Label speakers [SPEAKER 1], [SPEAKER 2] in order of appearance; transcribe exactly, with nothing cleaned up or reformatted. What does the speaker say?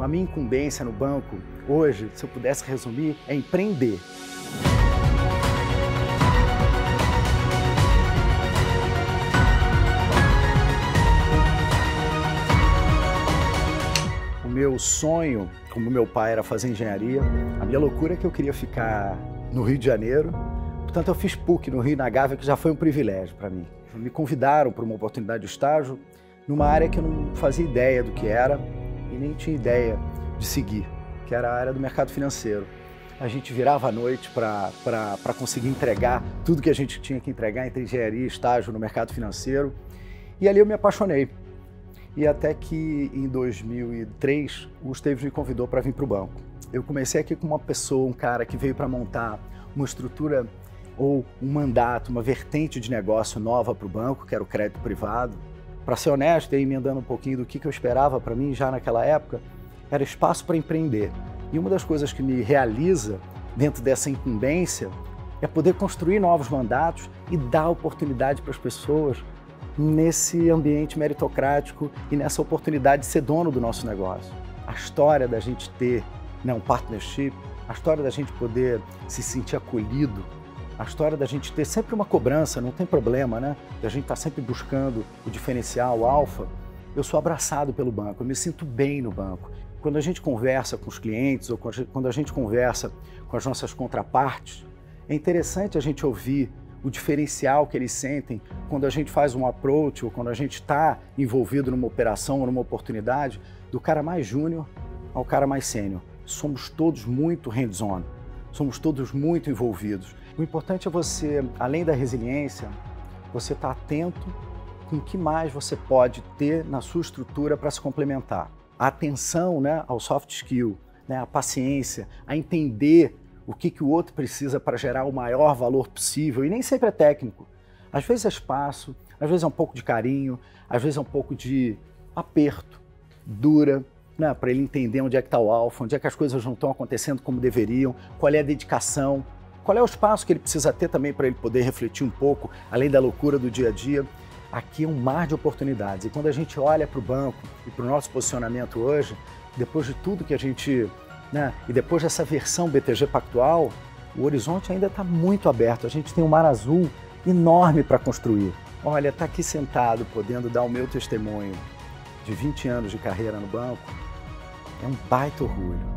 [SPEAKER 1] a minha incumbência no banco hoje, se eu pudesse resumir, é empreender. O meu sonho, como meu pai era fazer engenharia, a minha loucura é que eu queria ficar no Rio de Janeiro. Portanto, eu fiz P U C no Rio, na Gávea, que já foi um privilégio para mim. Me convidaram para uma oportunidade de estágio numa área que eu não fazia ideia do que era e nem tinha ideia de seguir, que era a área do mercado financeiro. A gente virava à noite para conseguir entregar tudo que a gente tinha que entregar entre engenharia e estágio no mercado financeiro. E ali eu me apaixonei. E até que em dois mil e três, o Esteves me convidou para vir para o banco. Eu comecei aqui com uma pessoa, um cara que veio para montar uma estrutura ou um mandato, uma vertente de negócio nova para o banco, que era o crédito privado. Para ser honesto, e emendando um pouquinho do que eu esperava para mim já naquela época, era espaço para empreender. E uma das coisas que me realiza dentro dessa incumbência é poder construir novos mandatos e dar oportunidade para as pessoas nesse ambiente meritocrático e nessa oportunidade de ser dono do nosso negócio. A história da gente ter, né, um partnership, a história da gente poder se sentir acolhido, a história da gente ter sempre uma cobrança, não tem problema, né? A gente está sempre buscando o diferencial, o alfa. Eu sou abraçado pelo banco, eu me sinto bem no banco. Quando a gente conversa com os clientes ou quando a gente conversa com as nossas contrapartes, é interessante a gente ouvir o diferencial que eles sentem quando a gente faz um approach ou quando a gente está envolvido numa operação ou numa oportunidade, do cara mais júnior ao cara mais sênior. Somos todos muito hands-on, somos todos muito envolvidos. O importante é você, além da resiliência, você estar atento com o que mais você pode ter na sua estrutura para se complementar. A atenção, né, ao soft skill, né, a paciência, a entender o que, que o outro precisa para gerar o maior valor possível, e nem sempre é técnico. Às vezes é espaço, às vezes é um pouco de carinho, às vezes é um pouco de aperto, dura, né, para ele entender onde é que está o alfa, onde é que as coisas não estão acontecendo como deveriam, qual é a dedicação, qual é o espaço que ele precisa ter também para ele poder refletir um pouco, além da loucura do dia a dia. Aqui é um mar de oportunidades, e quando a gente olha para o banco e para o nosso posicionamento hoje, depois de tudo que a gente, né, e depois dessa versão B T G Pactual, o horizonte ainda está muito aberto, a gente tem um mar azul enorme para construir. Olha, estar aqui sentado, podendo dar o meu testemunho de vinte anos de carreira no banco, é um baita orgulho.